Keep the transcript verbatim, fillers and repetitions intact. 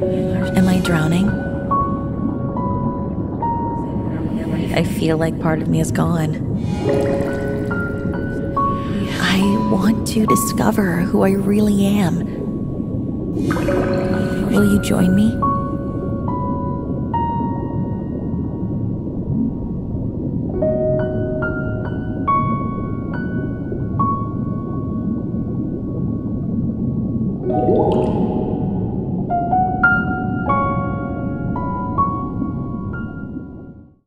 Am I drowning? I feel like part of me is gone. I want to discover who I really am. Will you join me?